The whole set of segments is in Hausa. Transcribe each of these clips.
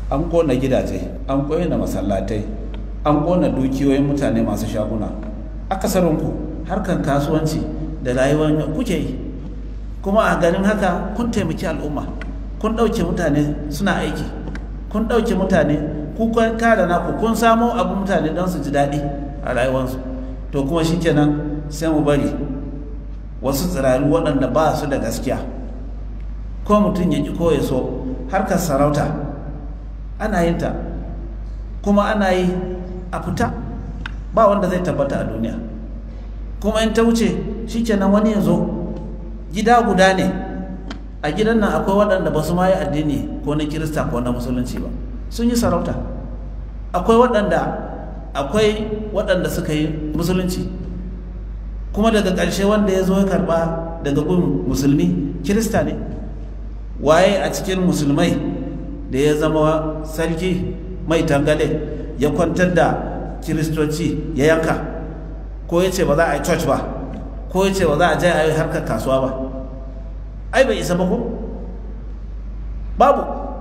an kona gidaje, an kona masallatai, an kona dukiyoyin mutane masu shaguna. Akasarinku harkan kasuwanci da rayuwar kuke yi, kuma a ganin haka kun taimaki al'umma, kun ɗauke mutane suna aiki, kun ɗauke mutane ku kada naku, kun samo abu mutane don su ji daɗi a rayuwarsu. To kuma shikenan sai mu bari wasu tsirari waɗanda ba su da gaskiya, ko mutum ya ƙi ko ya so. Harkar sarauta ana yin ta, kuma ana yi a fita, ba wanda zai tabbata a duniya. Kuma in ta wuce shikenan wani ya zo. Gida guda ne, a gidan nan akwai waɗanda ba su ma yi addini ko na kirista ko na musulunci ba, sun yi sarauta. Akwai waɗanda suka yi musulunci, kuma daga ƙarshe wanda ya zo ya karɓa daga gun musulmi kirista ne. Waye a cikin musulmai da ya zama sarki mai tangale ya kwantar da kiristoci ya yanka, ko ya ce ba za a yi church ba, ko ya ce ba za a je a yi harkar kasuwa ba? Ai bai isa ba ko? Babu.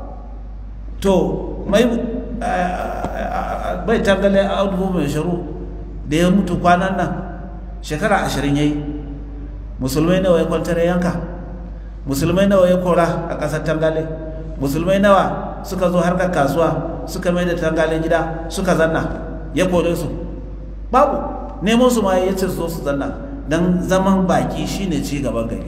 To mai tangale a audubu mai sharu da ya mutu kwanan nan shekara 20 yayi, musulmai nawa ya kwantar ya yanka? Musulmai nawa ya kora a ƙasar tangale? Musulmai nawa suka zo harkar kasuwa suka mai da tangalen gida suka zanna ya kore su? Babu. Neman su ma ya ce su zo su zanna, don zaman baki shine ci gaban gari.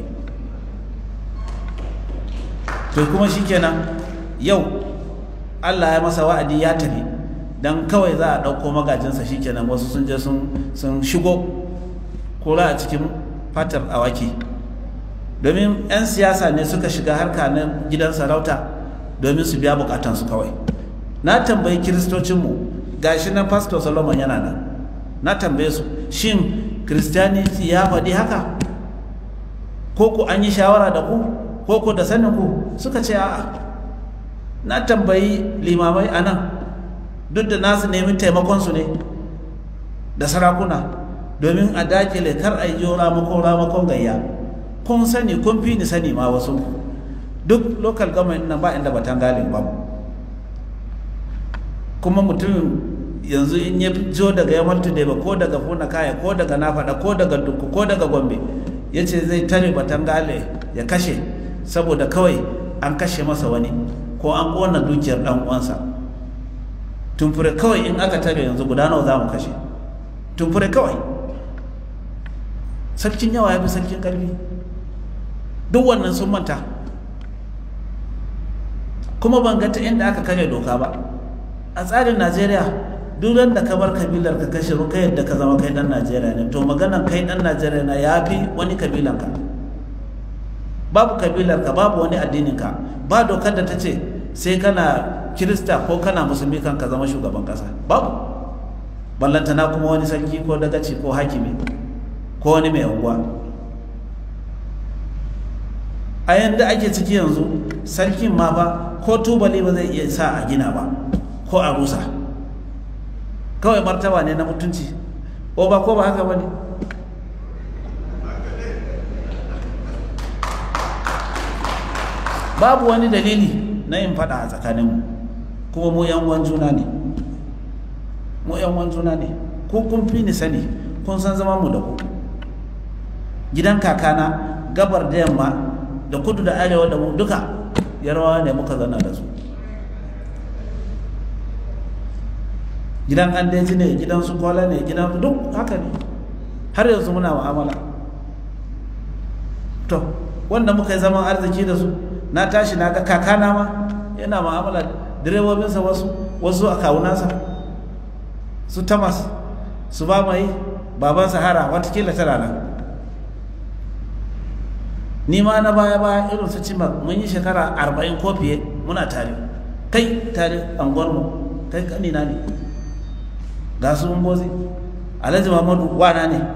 To kuma shikenan yau Allah ya masa wa'adi ya tafi, don kawai za a ɗauko magajinsa, shikenan wasu sun je sun shigo kora a cikin fatar awaki. Domin 'yan siyasa ne suka shiga harka na gidan sarauta domin su biya bukatansu kawai. Na tambayi kiristocinmu, gashi na Pastor Solomon yana nan, na tambaye su, shin Christianity ya faɗi haka? Ko ku an yi shawara da ku? Ko ku da sanin ku? Suka ce a'a. Na tambayi limamai a nan, duk da nasu nemi taimakonsu ne da sarakuna domin a dakile kar a yi ramakon gayya. Kun sani, kun fi ni sani ma wasu. Duk local government nan ba inda batangalin ba. Kuma mutum yanzu in ya jo daga Yamal Today ba, ko daga Funa Kaya, ko daga Nafada, ko daga Dukku, ko daga Gombe, ya ce zai tare batangale ya kashe saboda kawai an kashe masa wani ko an ƙona dukiyar ɗan uwansa. Tumfure kawai in aka tare yanzu guda nawa za mu kashe? Tumfure kawai. Sarkin yawa ya fi sarkin ƙarfi. Duk wannan sun manta. Kuma ban ga ta inda aka karya doka ba. A tsarin Najeriya, duk da ka bar kabilar ka kashe ka yadda ka zama kai dan Najeriya ne, to maganan kai dan Najeriya na ya fi wani kabilan ka. Babu kabilar ka, babu wani addinin ka, ba dokar da ta ce sai kana Kirista ko kana musulmi kan ka zama shugaban kasa. Babu. Ballantana kuma wani sarki ko dagaci ko hakimi ko wani mai unguwa. A yanda ake ciki yanzu, sarkin ma ba ko tubali ba zai iya sa a gina ba ko a rusa. Kawai martaba ne na mutunci, ko ba haka ba ne? Babu wani dalili na yin fada a tsakaninmu, kuma mu yan uwan juna ne. Mu yan uwan juna ne. Ko kun fi ni sani, kun san zaman mu da ku. Gidan kakana gabar da yamma da kudu da arewa da mu duka yarbawa ne muka zana da su. Gidan Andeji ne, gidan su Kola ne, gidan duk haka ne. Har yanzu muna mu'amala. To wanda muka yi zaman arziki da su, na tashi na ga kakana ma yana mu'amala, direbobinsa wasu a kawunansa, su Tamas, su ba mai baban Sahara, watakila tana nan. Ni ma na baya irin su Cima, mun yi shekara 40 ko fiye muna tare. Kai tare anguwarmu, kai kanina ne. Ga su Mbozi, Alhaji Muhammadu wana ne.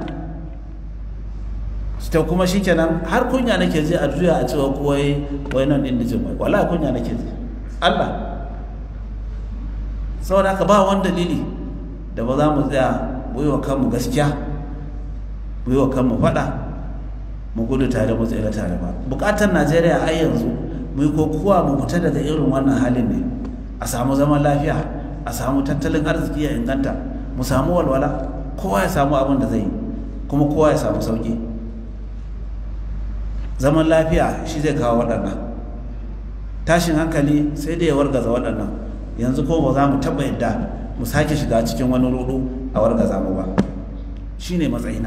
To kuma shikenan har kunya nake ji a juya a cewa ko wai nan din dijin wai, wallahi kunya nake ji. Allah. Saboda haka ba wani dalili da ba za mu tsaya mu yi wa kanmu gaskiya, mu yi wa kanmu faɗa, mu gudu tare mu tsira tare ba. Bukatar Najeriya a yanzu mu yi kokuwa mu fita daga irin wannan halin ne. a samu zaman lafiya, a samu tattalin arziki ya inganta, mu samu walwala, kowa ya samu abin da zai yi, kuma kowa ya samu sauki. Zaman lafiya shi zai kawo waɗannan. Tashin hankali sai da ya wargaza waɗannan. Yanzu ko ba za mu taɓa yadda mu sake shiga cikin wani rudu a wargaza mu ba. Shi ne matsayina.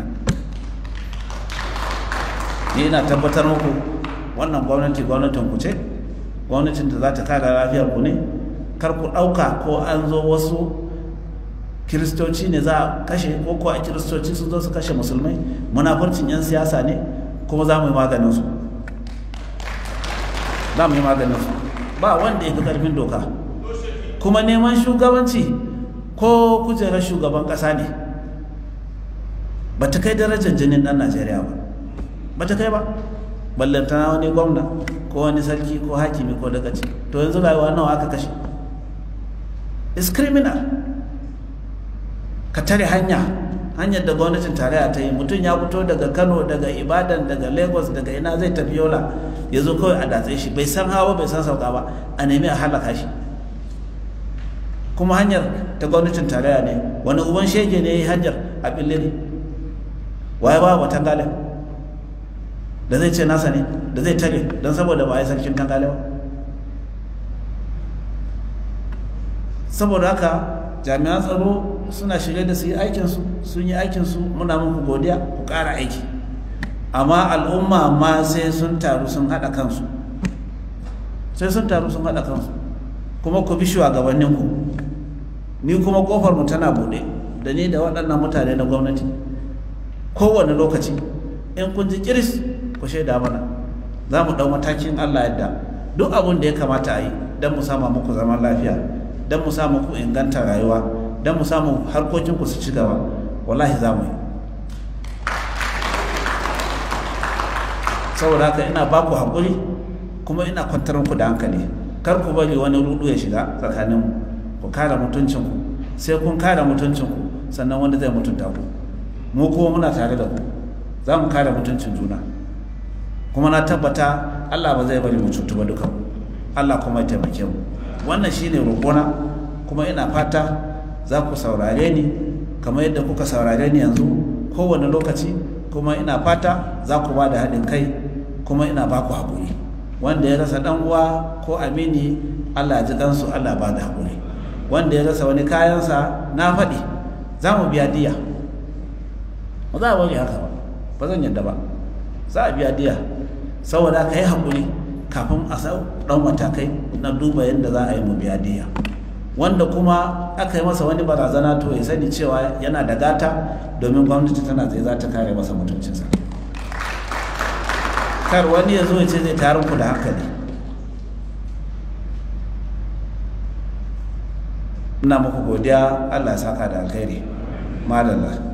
Ni ina tabbatar muku wannan gwamnatin ku ce, gwamnatin da za ta kare lafiyar ku ne. Kar ku ɗauka ko an zo wasu kiristoci ne za a kashe, ko a kiristoci sun zo su kashe musulmai. Munafurcin 'yan siyasa ne, kuma za mu yi maganin su. Za mu yi maganin su. Ba wanda ya fi ƙarfin doka. Kuma neman shugabanci ko kujerar shugaban ƙasa ne ba ta kai darajar jinin ɗan Najeriya ba. Ba ta kai ba. Ballantana wani gwamna ko wani sarki ko hakimi ko dagaci. To yanzu rayuwa nawa aka kashe? It's criminal. Ka tare hanyar da gwamnatin tarayya ta yi, mutum ya fito daga Kano, daga Ibadan, daga Lagos, daga ina zai tafi Yola, ya zo kawai a datse shi, bai san hawa bai san sauka ba, a nemi a halaka shi. Kuma hanyar ta gwamnatin tarayya ne, wani uban shege ne ya yi hanyar a Billiri, waye ba wa Tangale da zai ce nasa ne, da zai tare don saboda ba a yi sarkin Tangale ba. Saboda haka jami'an tsaro suna shirye da su yi aikinsu, sun yi aikinsu, muna muku godiya, ku ƙara aiki. Amma al'umma ma sai sun taru sun haɗa kansu, sai sun taru sun haɗa kansu, kuma ku bi shugabanninku. Ni kuma ƙofar mu tana buɗe da ni da waɗannan mutane na gwamnati. Kowane lokaci in kun ji kiris ku shaida mana, za mu ɗau matakin Allah yadda duk abin da ya kamata a yi don mu sama muku zaman lafiya, don mu samu ku inganta rayuwa, don mu samu harkokinku su ci gaba, wallahi za mu yi. Saboda haka ina ba ku haƙuri, kuma ina kwantar muku da hankali. Kar ku bari wani rudu ya shiga tsakaninmu. Ku kare mutuncinku, sai kun kare mutuncinku sannan wanda zai mutunta ku. Mu kuma muna tare da ku, za mu kare mutuncin juna, kuma na tabbata Allah ba zai bari mu cutu ba dukan. Allah kuma ya taimake mu. Wannan shine roƙona, kuma ina fata za ku saurare ni kamar yadda kuka saurare ni yanzu kowane lokaci, kuma ina fata za ku ba da haɗin kai, kuma ina ba ku haƙuri. Wanda ya rasa ɗan uwa ko amini, Allah ya ji ɗansu, Allah ba da haƙuri. Wanda ya rasa wani kayansa, na faɗi za mu biya diya. Ba za a bari haka ba, ba zan yadda ba, za a biya diya. Saboda ka yi haƙuri kafin a sau ɗan matakai na duba yadda za a yi mu biya diya. Wanda kuma aka yi masa wani barazana, to ya sani cewa yana da gata, domin gwamnati tana tsaye za ta kare masa mutuncinsa. Kar wani ya zo ya ce zai tarin ku da hankali. Ina muku godiya, Allah ya saka da alkhairi. Madalla.